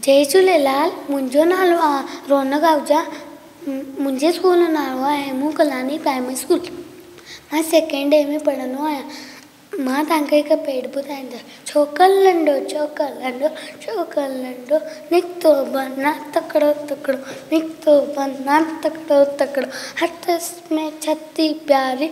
जय झूलेलाल। मुंहिंजो नालो रौनक आहूजा। मुंहिंजे स्कूल जो नालो आहे हेमू कलानी प्राइमरी स्कूल। मां सेकेंड डे में पढ़ंदो आहियां। मां तव्हांखे हिकु पेड़ ॿुधाईंदसि। छोकर लंडो छोकर लंडो निकितो बना तकिड़ो तकिड़ो निकितो बना तकिड़ो तकिड़ो हथस में छती प्यारी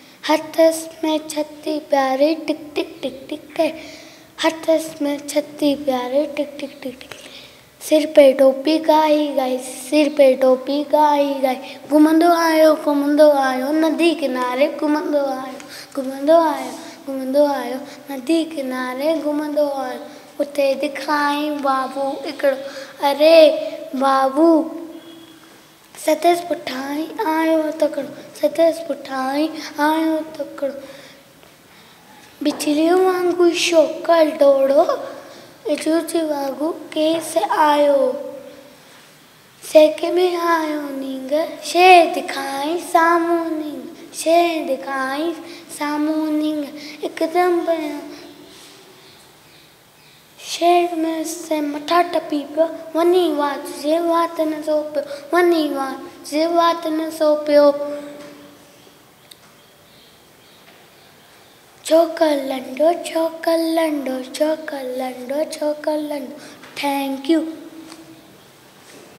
टिक टिक टिक टिक है हथस में छती प्यारी टिक टिक टिक टिक सिर पे टोपी गाई गाई सिर पे टोपी गाई गाई घुमंदो आयो नदी किनारे घुमंदो आयो नदी किनारे घुमंदो आयो उते दिखाई बाबू हिकिड़ो अरे बाबू सतसि पुठाई आयो तकिड़ो बिजलीअ वांगुरु छोकर डोड़ो इजूजी वांगुरु केस आयो सेके में आयो नींग शइ दिखाई साम्हूं नींग हिकदमि शहर में से मथां टपी पियो वञी वात न सो पियो छोकर लंडो थैंक यू।